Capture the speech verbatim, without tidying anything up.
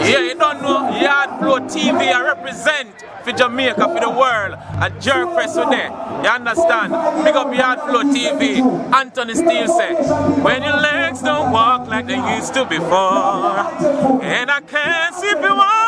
Yeah, you don't know, Yard Flow T V I represent for Jamaica, for the world. A jerk press with there. You understand? Big up Yard Flow T V. Anthony Steele said, when your legs don't walk like they used to before, and I can't sweep you off.